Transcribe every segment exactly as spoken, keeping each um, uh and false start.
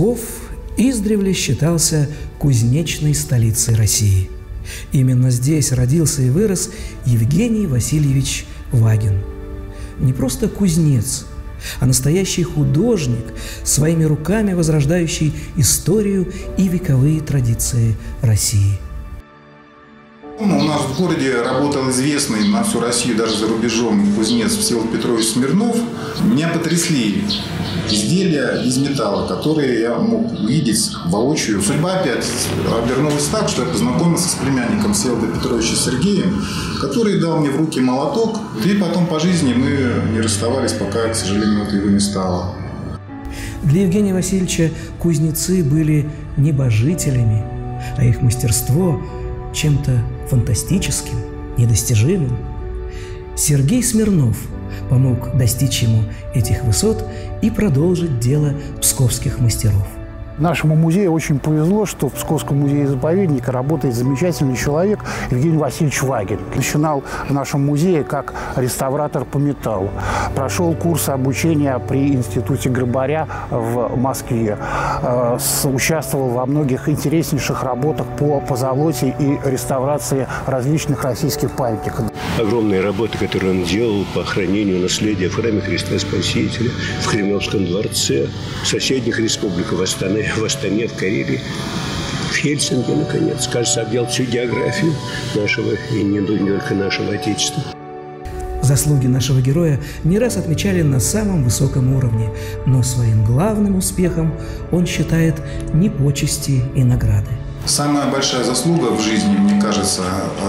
Псков издревле считался кузнечной столицей России. Именно здесь родился и вырос Евгений Васильевич Вагин. Не просто кузнец, а настоящий художник, своими руками возрождающий историю и вековые традиции России. У нас в городе работал известный на всю Россию, даже за рубежом, кузнец Всеволод Петрович Смирнов. Меня потрясли изделия из металла, которые я мог увидеть воочию. Судьба опять обернулась так, что я познакомился с племянником Всеволода Петровича Сергеем, который дал мне в руки молоток. И потом по жизни мы не расставались, пока, к сожалению, его не стало. Для Евгения Васильевича кузнецы были небожителями, а их мастерство – чем-то фантастическим, недостижимым. Сергей Смирнов помог достичь ему этих высот и продолжить дело псковских мастеров. Нашему музею очень повезло, что в Псковском музее-заповеднике работает замечательный человек Евгений Васильевич Вагин. Начинал в нашем музее как реставратор по металлу. Прошел курсы обучения при Институте Грабаря в Москве. Участвовал во многих интереснейших работах по позолоте и реставрации различных российских памятников. Огромные работы, которые он делал по охранению наследия в храме Христа Спасителя, в Кремлевском дворце, в соседних республиках, в Астане, в Астане, в Карелии, в Хельсинки, наконец. Кажется, объял всю географию нашего и не только нашего Отечества. Заслуги нашего героя не раз отмечали на самом высоком уровне, но своим главным успехом он считает не почести и награды. Самая большая заслуга в жизни, мне кажется,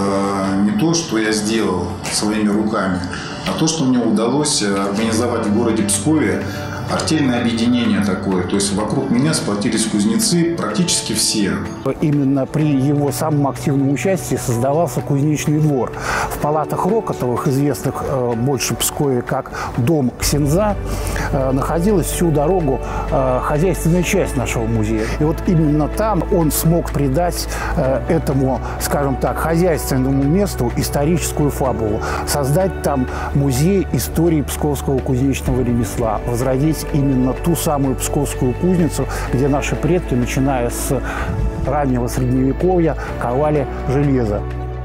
не то, что я сделал своими руками, а то, что мне удалось организовать в городе Пскове артельное объединение такое. То есть вокруг меня сплотились кузнецы практически все. Именно при его самом активном участии создавался кузнечный двор. В палатах Рокотовых, известных э, больше в Пскове как дом Ксенза, э, находилась всю дорогу э, хозяйственная часть нашего музея. И вот именно там он смог придать э, этому, скажем так, хозяйственному месту историческую фабулу. Создать там музей истории псковского кузнечного ремесла. Возродить именно ту самую псковскую кузницу, где наши предки, начиная с раннего Средневековья, ковали железо.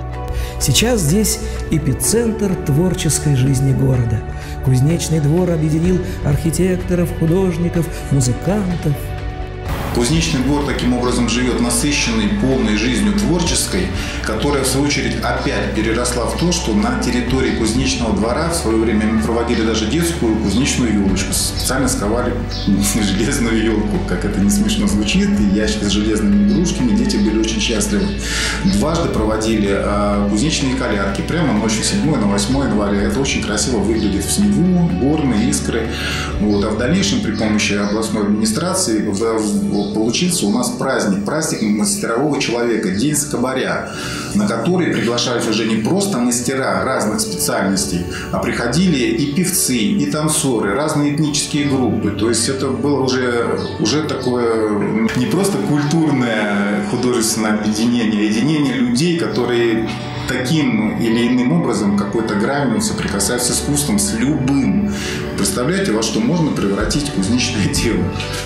Сейчас здесь эпицентр творческой жизни города. Кузнечный двор объединил архитекторов, художников, музыкантов. Кузнечный двор таким образом живет насыщенной, полной жизнью творческой, которая, в свою очередь, опять переросла в то, что на территории кузнечного двора в свое время мы проводили даже детскую кузнечную елочку. Специально сковали железную елку, как это не смешно звучит, и ящик с железными игрушками, дети были очень счастливы. Дважды проводили а, кузнечные колядки, прямо ночью седьмое на восьмое января. Это очень красиво выглядит в снегу, горные искры. Вот. А в дальнейшем при помощи областной администрации получился у нас праздник, праздник мастерового человека, День скобаря, на который приглашались уже не просто мастера разных специальностей, а приходили и певцы, и танцоры, разные этнические группы. То есть это было уже, уже такое не просто культурное художественное объединение, а объединение людей, которые таким или иным образом, какой-то гранью соприкасаются с искусством, с любым. Представляете, во что можно превратить кузнечное дело?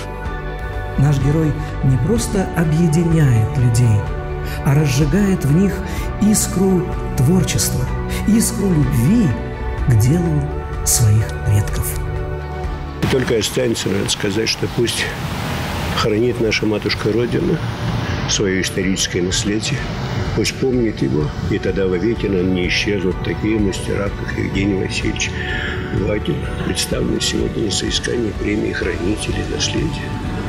Наш герой не просто объединяет людей, а разжигает в них искру творчества, искру любви к делу своих предков. И только останется, надо сказать, что пусть хранит наша матушка Родина свое историческое наследие, пусть помнит его, и тогда вовеки нам не исчезнут такие мастера, как Евгений Васильевич Вагин, представленный сегодня на соискании премии «Хранители наследия».